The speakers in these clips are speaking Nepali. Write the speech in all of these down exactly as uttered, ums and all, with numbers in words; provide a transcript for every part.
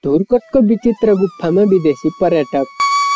धुरकोटको विचित्र गुफामा विदेशी पर्यटक।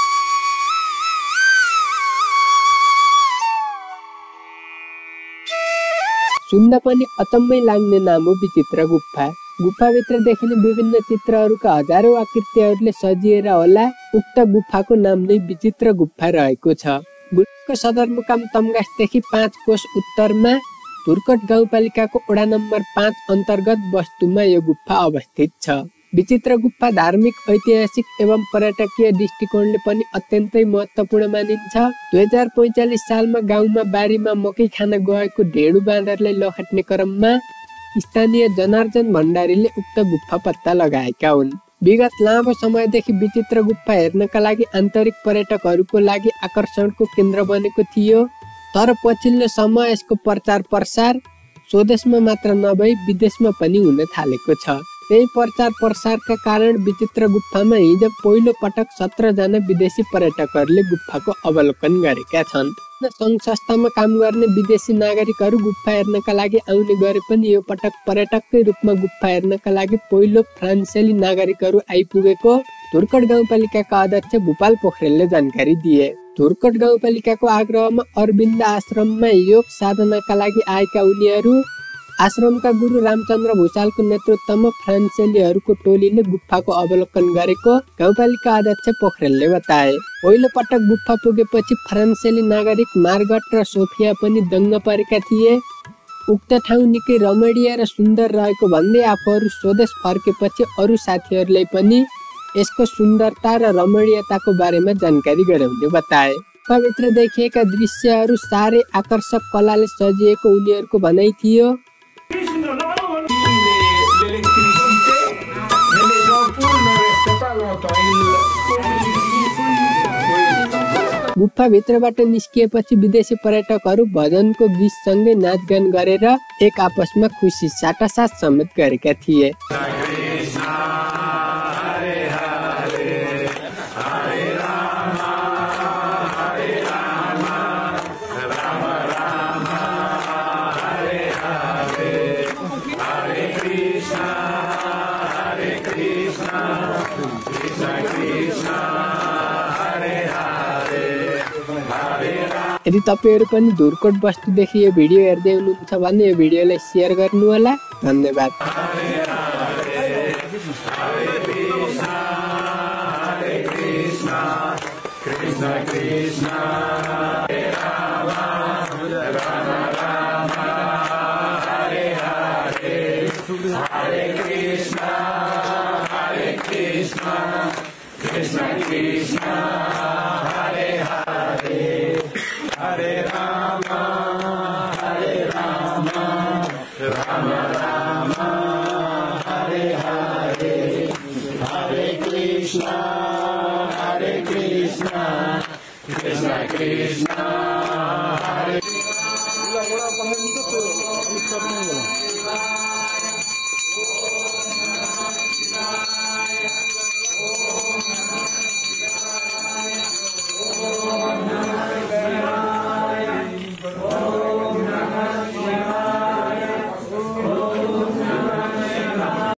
सुन्दा पनि अचम्मै लाग्ने नाम हो विचित्र गुफा। गुफाभित्र देखिने विभिन्न चित्रहरूका हजारौं आकृतिहरूले सजिएर होला उक्त गुफाको नाम नै विचित्र गुफा रहेको छ। गुल्मीको सदरमुकाम तमघासदेखि पाँच कोस उत्तरमा धुरकोट गाउँपालिकाको वडा नम्बर पाँच अन्तर्गत वस्तुमा यो गुफा अवस्थित छ। विचित्र गुफा धार्मिक, ऐतिहासिक एवं पर्यटकीय दृष्टिकोणले पनि अत्यन्तै महत्त्वपूर्ण मानिन्छ। दुई हजार पैंचालिस सालमा गाउँमा बारीमा मकै खान गएको ढेडु बाँदरलाई लखेट्ने क्रममा स्थानीय जनार्जन भण्डारीले उक्त गुफा पत्ता लगाएका हुन्। विगत लामो समयदेखि विचित्र गुफा हेर्नका लागि आन्तरिक पर्यटकहरूको लागि आकर्षणको केन्द्र बनेको थियो। तर पछिल्लो समय यसको प्रचार प्रसार स्वदेशमा मात्र नभई विदेशमा पनि हुन थालेको छ। त्यही प्रचार प्रसारका कारण विचित्र गुफामा हिजो पहिलो पटक सत्र जना विदेशी पर्यटकहरूले गुफाको अवलोकन गरेका छन्। सङ्घ संस्थामा काम गर्ने विदेशी नागरिकहरू गुफा हेर्नका लागि आउने गरे पनि यो पटक पर्यटककै रूपमा गुफा हेर्नका लागि पहिलो फ्रान्सेली नागरिकहरू आइपुगेको धुरकोट गाउँपालिकाका अध्यक्ष भूपाल पोखरेलले जानकारी दिए। धुरकोट गाउँपालिकाको आग्रहमा अरविन्द आश्रममा योग साधनाका लागि आएका उनीहरू आश्रमका गुरु रामचन्द्र भूषालको नेतृत्वमा फ्रान्सेलीहरूको टोलीले गुफाको अवलोकन गरेको गाउँपालिका अध्यक्ष पोखरेलले बताए। पहिलो पटक गुफा पुगेपछि फ्रान्सेली नागरिक मार्गट र सोफिया पनि दङ्ग परेका थिए। उक्त ठाउँ निकै रमणीय र सुन्दर रहेको भन्दै आफूहरू स्वदेश फर्केपछि अरू साथीहरूलाई पनि यसको सुन्दरता र रमणीयताको बारेमा जानकारी गराउने बताए। गुफाभित्र देखिएका दृश्यहरू साह्रै आकर्षक कलाले सजिएको उनीहरूको भनाइ थियो। गुफाभित्रबाट निस्किएपछि विदेशी पर्यटकहरू भजनको गीतसँगै नाचगान गरेर एक आपसमा खुसी साटासाट समेत गरेका थिए। यदि तपाईहरु पनि धुरकोट बस्तीदेखि यो भिडियो हेर्दै हुनुहुन्छ भने यो भिडियोलाई शेयर गर्नु होला। धन्यवाद। Krishna Krishna Hare Hare Hare Rama Hare Rama Rama Rama Hare Hare Hare Krishna Hare Krishna Krishna Krishna Hare